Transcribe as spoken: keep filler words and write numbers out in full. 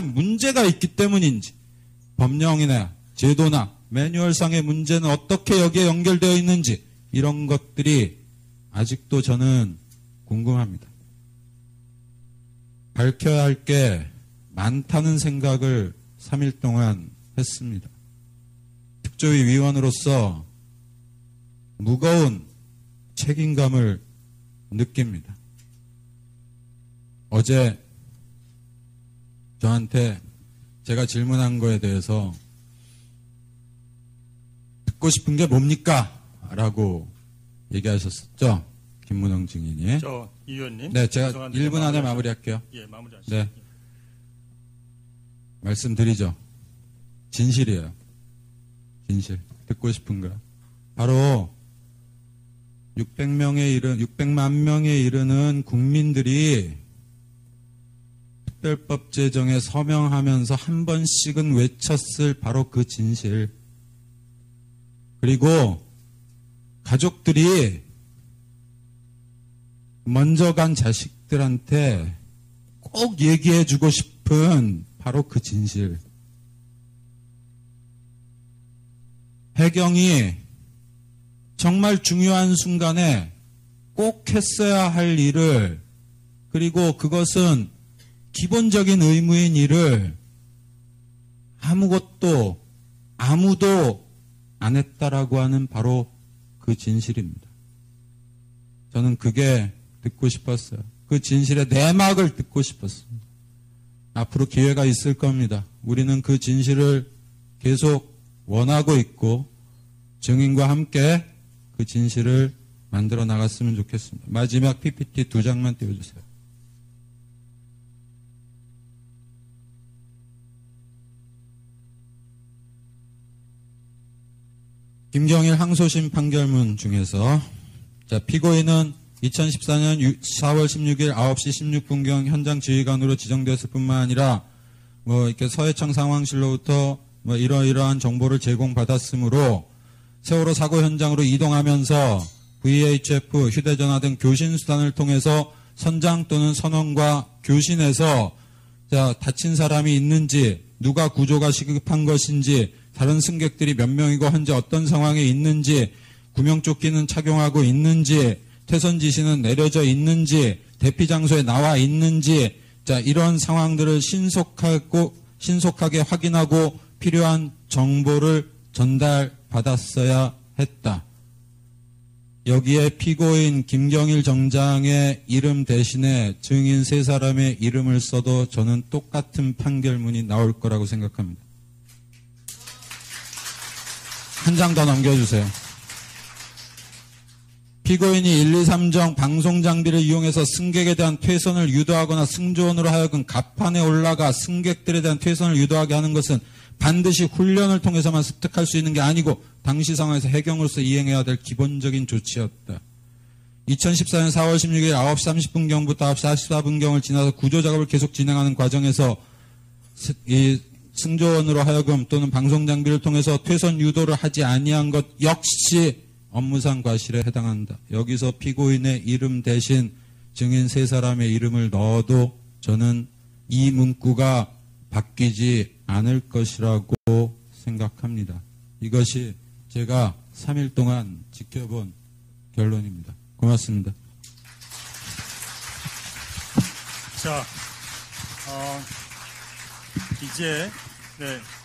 문제가 있기 때문인지, 법령이나 제도나 매뉴얼상의 문제는 어떻게 여기에 연결되어 있는지, 이런 것들이 아직도 저는 궁금합니다. 밝혀야 할 게 많다는 생각을 삼 일 동안 했습니다. 특조위 위원으로서 무거운 책임감을 느낍니다. 어제 저한테 제가 질문한 거에 대해서 듣고 싶은 게 뭡니까? 라고 얘기하셨었죠? 김문영 증인이. 저 이 의원님. 네, 제가 일 분 안에 마무리할게요. 예, 마무리하시죠. 네. 말씀드리죠. 진실이에요. 진실. 듣고 싶은 거. 바로 육백 명에 이르, 육백만 명에 이르는 국민들이 특별법 제정에 서명하면서 한 번씩은 외쳤을 바로 그 진실. 그리고 가족들이 먼저 간 자식들한테 꼭 얘기해주고 싶은 바로 그 진실. 해경이 정말 중요한 순간에 꼭 했어야 할 일을, 그리고 그것은 기본적인 의무인 일을 아무것도 아무도 안 했다라고 하는 바로 그 진실입니다. 저는 그게 듣고 싶었어요. 그 진실의 내막을 듣고 싶었습니다. 앞으로 기회가 있을 겁니다. 우리는 그 진실을 계속 원하고 있고 증인과 함께 그 진실을 만들어 나갔으면 좋겠습니다. 마지막 피피티 두 장만 띄워주세요. 김경일 항소심 판결문 중에서, 자, 피고인은 이천십사 년 사월 십육일 아홉 시 십육 분경 현장 지휘관으로 지정되었을 뿐만 아니라 뭐 이렇게 서해청 상황실로부터 뭐 이러이러한 정보를 제공받았으므로 세월호 사고 현장으로 이동하면서 브이에이치에프, 휴대전화 등 교신 수단을 통해서 선장 또는 선원과 교신해서 자, 다친 사람이 있는지, 누가 구조가 시급한 것인지, 다른 승객들이 몇 명이고 현재 어떤 상황에 있는지, 구명조끼는 착용하고 있는지, 퇴선 지시는 내려져 있는지, 대피 장소에 나와 있는지, 자, 이런 상황들을 신속하고 신속하게 확인하고 필요한 정보를 전달받았어야 했다. 여기에 피고인 김경일 정장의 이름 대신에 증인 세 사람의 이름을 써도 저는 똑같은 판결문이 나올 거라고 생각합니다. 한 장 더 넘겨주세요. 피고인이 일, 이, 삼 정 방송 장비를 이용해서 승객에 대한 퇴선을 유도하거나 승조원으로 하여금 갑판에 올라가 승객들에 대한 퇴선을 유도하게 하는 것은 반드시 훈련을 통해서만 습득할 수 있는 게 아니고 당시 상황에서 해경으로서 이행해야 될 기본적인 조치였다. 이천십사 년 사월 십육일 아홉 시 삼십 분경부터 아홉 시 사십사 분경을 지나서 구조작업을 계속 진행하는 과정에서 이 승조원으로 하여금 또는 방송장비를 통해서 퇴선 유도를 하지 아니한 것 역시 업무상 과실에 해당한다. 여기서 피고인의 이름 대신 증인 세 사람의 이름을 넣어도 저는 이 문구가 바뀌지 않을 것이라고 생각합니다. 이것이 제가 삼 일 동안 지켜본 결론입니다. 고맙습니다. 자, 어, 이제 네.